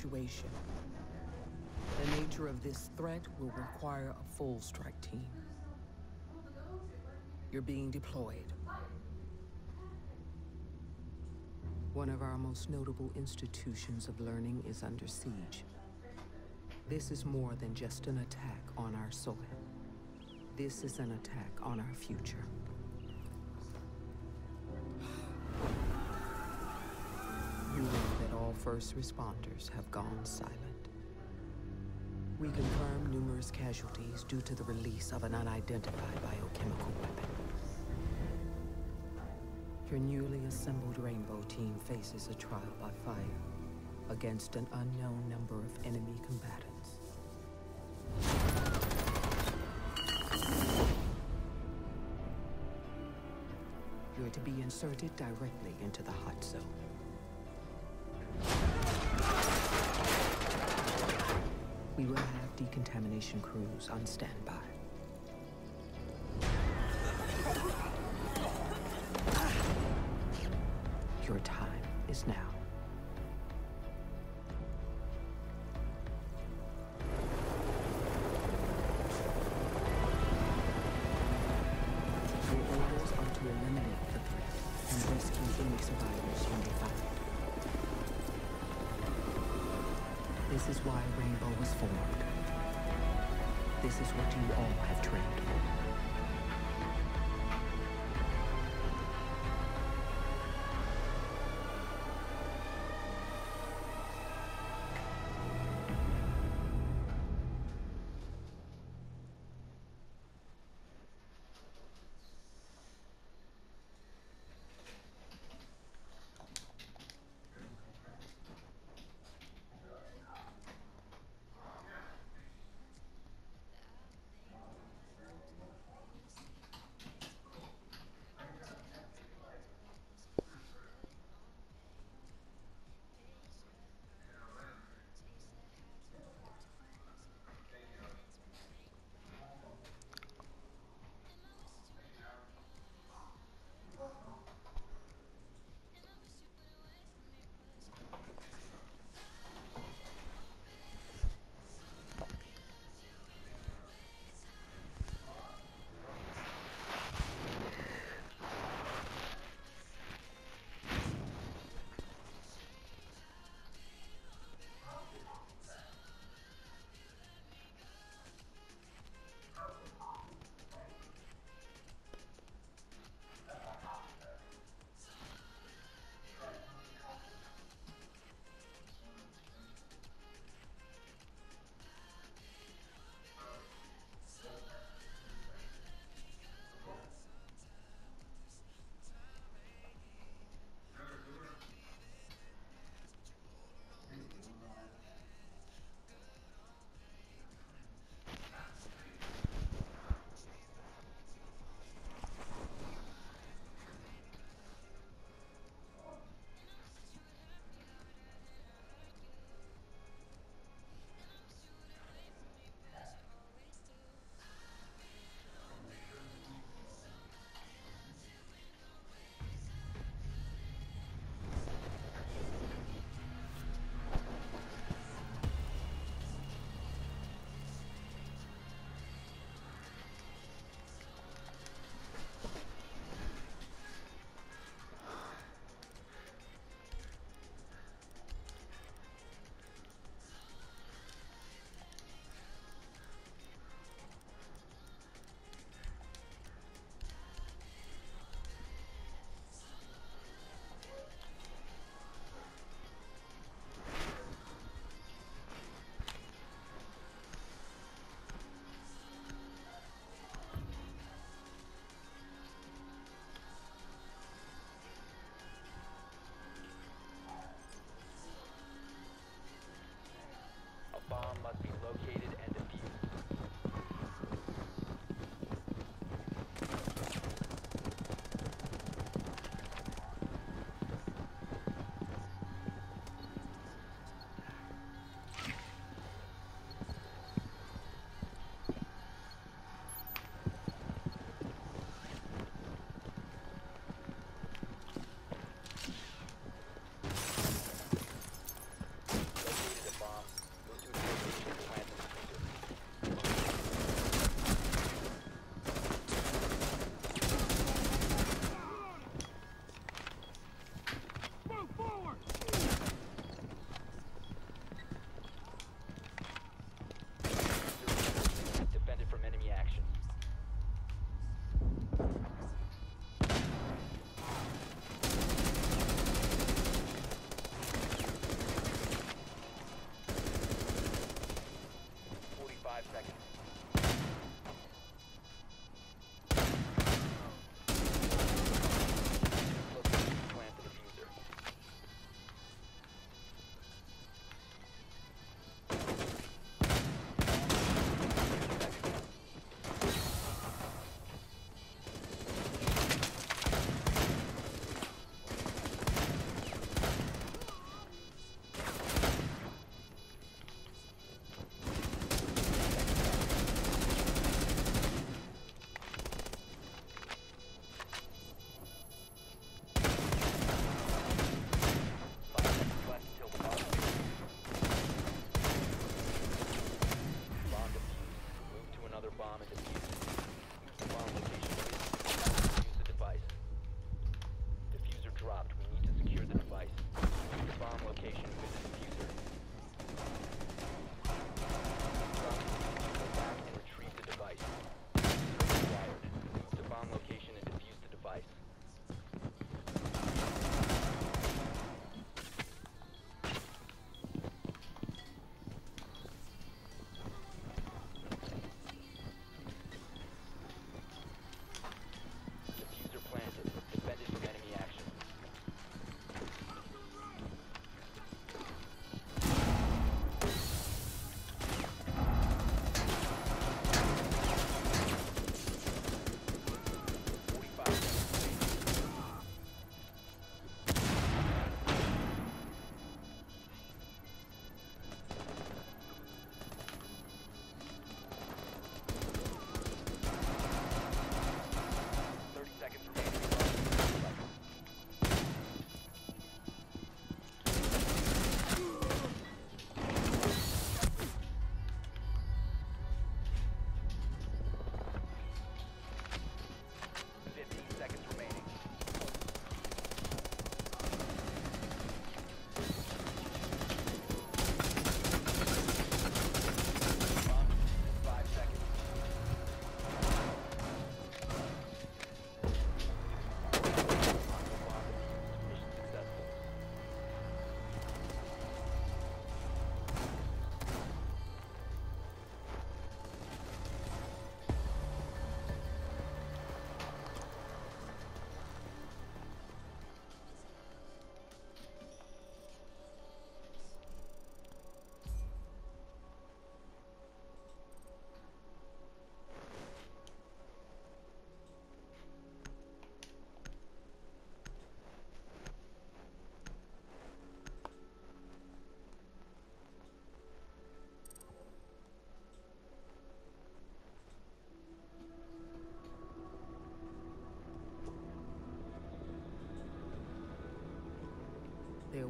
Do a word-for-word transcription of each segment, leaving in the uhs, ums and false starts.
situation. The nature of this threat will require a full strike team. You're being deployed. One of our most notable institutions of learning is under siege. This is more than just an attack on our soil. This is an attack on our future. You know that all first responders have gone silent. We confirm numerous casualties due to the release of an unidentified biochemical weapon. Your newly assembled Rainbow team faces a trial by fire against an unknown number of enemy combatants. You're to be inserted directly into the hot zone. We will have decontamination crews on standby. Your time is now. Your orders are to eliminate the threat and rescue any survivors you may find. This is why Rainbow was formed. This is what you all have trained for. Bomb must be located and defused. Located a bomb.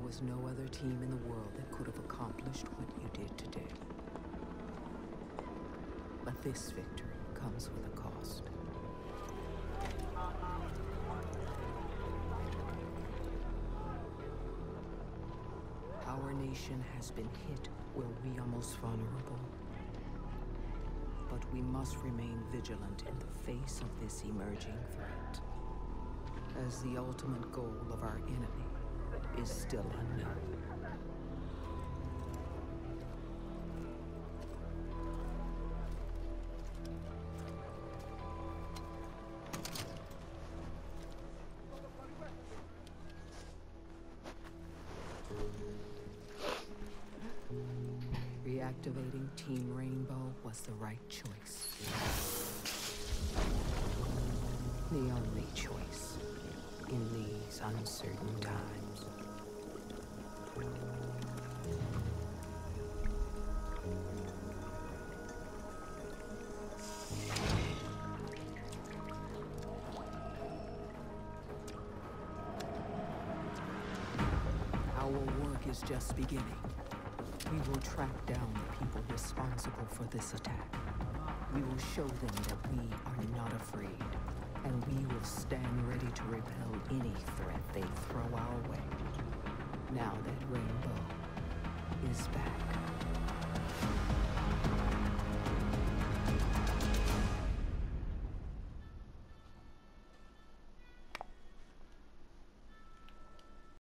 was no other team in the world that could have accomplished what you did today. But this victory comes with a cost. Our nation has been hit where we are most vulnerable. But we must remain vigilant in the face of this emerging threat, as the ultimate goal of our enemy is still unknown. Reactivating Team Rainbow was the right choice. The only choice in these uncertain times. Our work is just beginning. We will track down the people responsible for this attack. We will show them that we are not afraid, and we will stand ready to repel any threat they throw our way. Now that Rainbow is back.